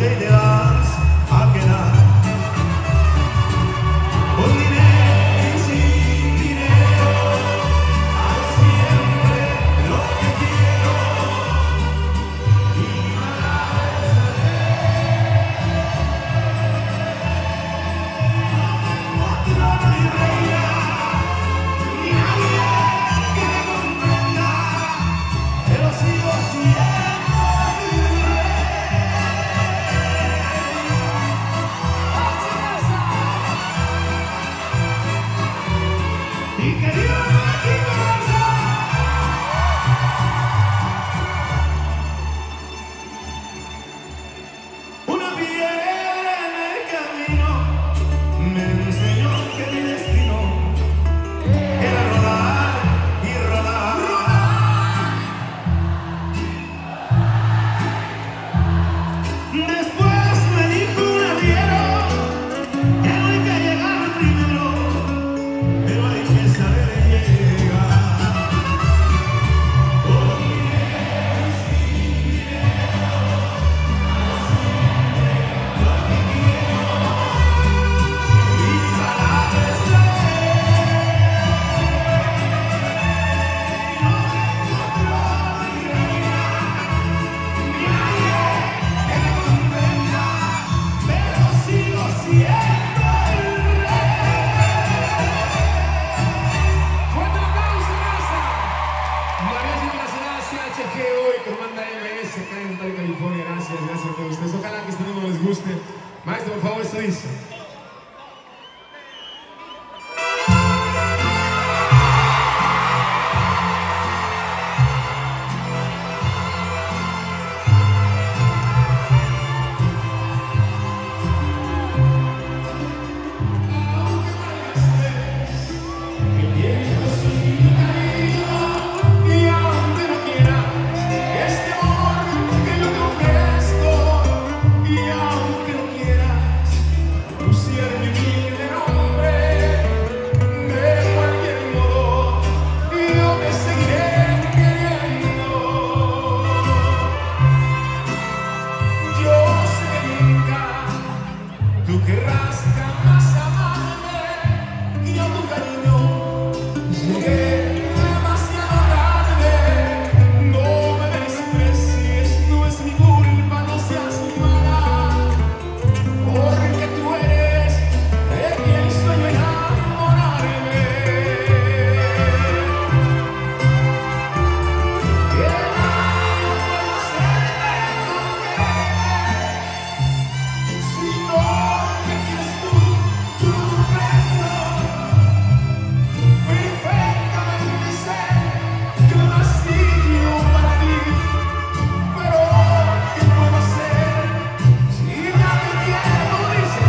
y te vas a quedar con dinero y sin dinero. Haz siempre lo que quiero y nada no hay reina ni nadie que me comprenda, pero sigo siendo el rey. Y que viva México, raza. Una piedra en el camino me enseñó que mi destino era rodar y rodar. Después me dijo un arriero que no hay que llegar primero, pero hay que saber llegar. Con dinero y sin dinero, lo que quiero y para no encuentro ni reina ni nadie que me comprenda, pero sigo siendo el rey. ¡Fuerte el aplauso, raza! Mariachi Internacional CHG hoy comanda MS acá en Ontario, California. Gracias a todos ustedes. Ojalá que este número les guste. Maestro, por favor, esto dice. Y aunque no quieras este amor que yo te ofrezco, y aunque no quieras lucir mi humilde nombre, de cualquier modo yo te seguiré queriendo. Yo sé que nunca tú querrás jamás amarme, y yo tu cariño llegué demasiado tarde. No me desprecies, no es mi culpa, no seas mala, porque tú eres de quien sueño enamorarme. Que nada puedo hacerte si no me quieres tú comprendo perfectamente sé que no nací yo para ti, pero ¿qué puedo hacer si ya te quiero? Dice,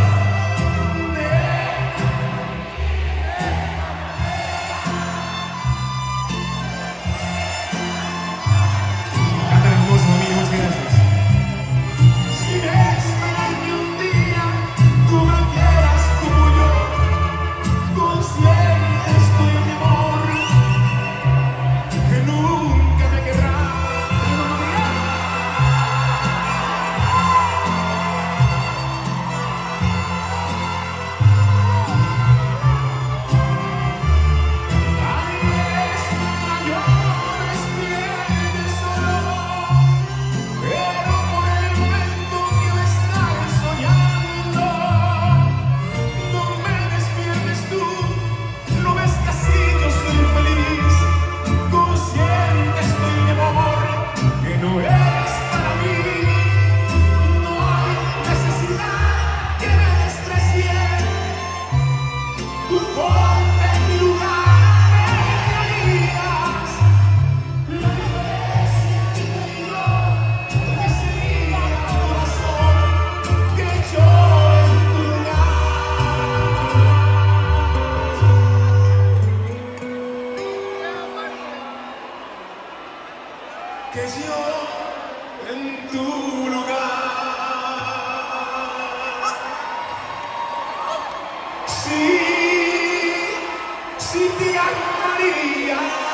Canta hermoso, amigo, muchas gracias. Si ves que un día tú me quieras como yo, consciente estoy, mi amor, que nunca me querrás. Tal vez mayores tienes solo, pero por el momento que me estás soñando, no me despiertes tú, no ves que así yo soy feliz, consciente estoy, mi amor, que no eres para mí, no hay necesidad que me desprecies, tú ponte en mi lugar, me digas, la diferencia entre tú y yo, que sería corazón, que yo en tu lugar, que yo en tu lugar, sí, sí te amaría.